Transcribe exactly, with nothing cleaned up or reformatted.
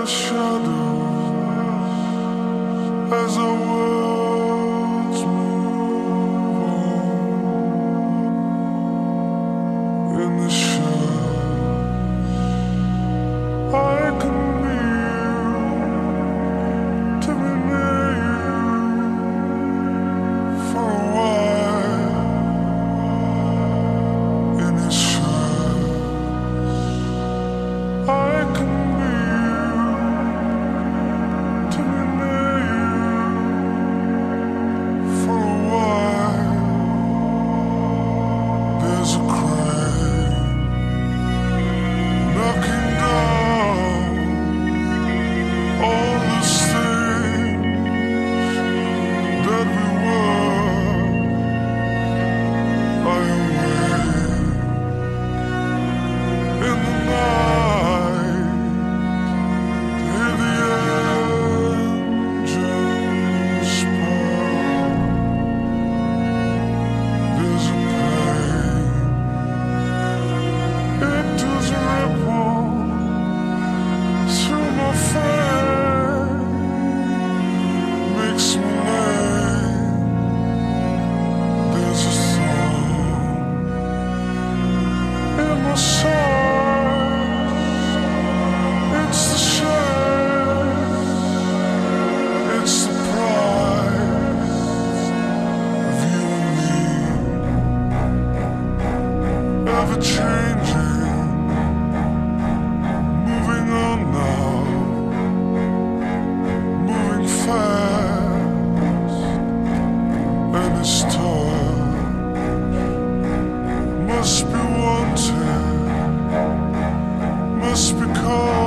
shadows as our worlds move on. In the shadows, I can be you, to be near you for a while. In the shadows, I can be you, to be near you for a while. There's a crane knocking down all the things that we were. I am waiting in the night to hear the engines spur. There's a pain, it does ripple through my face, makes me lame. There's a song in my soul, it's the shame, it's the price of you and me, ever changing, moving on now, moving fast, and it's touch must be wanted, must be called.